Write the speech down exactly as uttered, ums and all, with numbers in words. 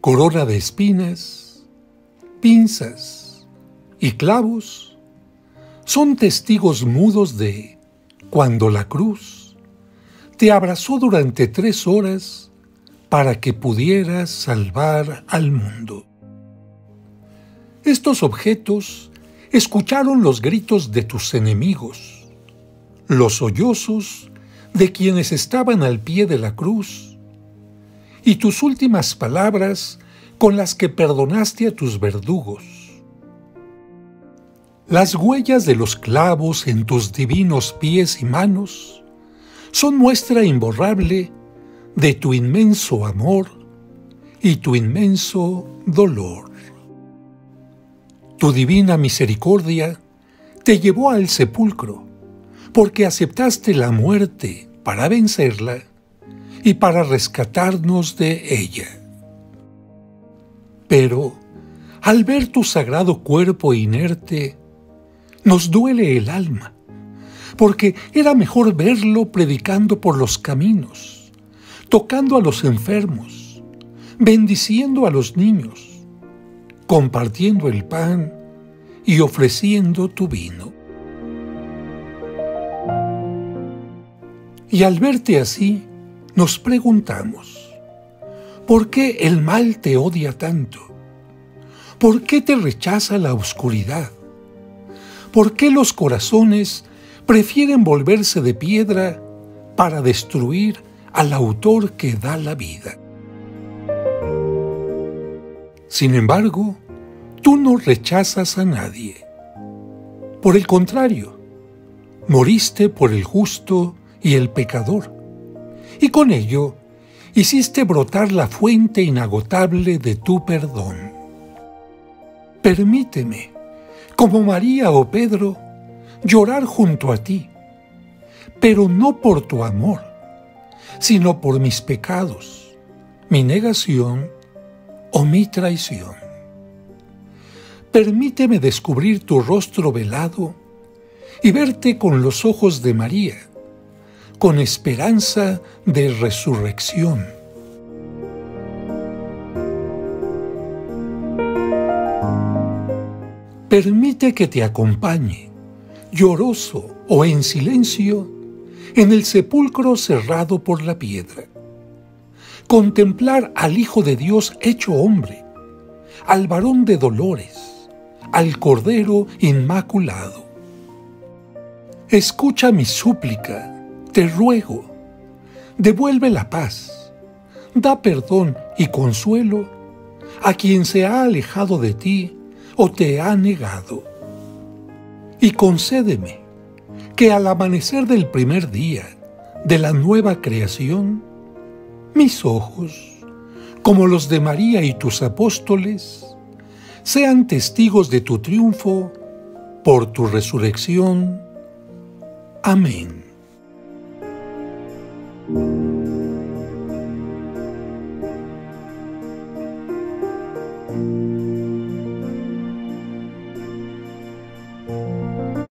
corona de espinas, pinzas y clavos son testigos mudos de cuando la cruz te abrazó durante tres horas para que pudieras salvar al mundo. Estos objetos escucharon los gritos de tus enemigos, los sollozos de quienes estaban al pie de la cruz, y tus últimas palabras con las que perdonaste a tus verdugos. Las huellas de los clavos en tus divinos pies y manos son muestra imborrable de tu inmenso amor y tu inmenso dolor. Tu divina misericordia te llevó al sepulcro, porque aceptaste la muerte para vencerla y para rescatarnos de ella. Pero, al ver tu sagrado cuerpo inerte, nos duele el alma, porque era mejor verlo predicando por los caminos, tocando a los enfermos, bendiciendo a los niños, compartiendo el pan y ofreciendo tu vino. Y al verte así, nos preguntamos, ¿por qué el mal te odia tanto? ¿Por qué te rechaza la oscuridad? ¿Por qué los corazones prefieren volverse de piedra para destruir al autor que da la vida? Sin embargo, tú no rechazas a nadie. Por el contrario, moriste por el justo y el pecador, y con ello hiciste brotar la fuente inagotable de tu perdón. Permíteme, como María o Pedro, llorar junto a ti, pero no por tu amor, sino por mis pecados, mi negación o mi traición. Permíteme descubrir tu rostro velado y verte con los ojos de María, con esperanza de resurrección. Permite que te acompañe, lloroso o en silencio, en el sepulcro cerrado por la piedra. Contemplar al Hijo de Dios hecho hombre, al varón de dolores, al Cordero Inmaculado. Escucha mi súplica, te ruego, devuelve la paz, da perdón y consuelo a quien se ha alejado de ti o te ha negado. Y concédeme que al amanecer del primer día de la nueva creación, mis ojos, como los de María y tus apóstoles, sean testigos de tu triunfo por tu resurrección. Amén.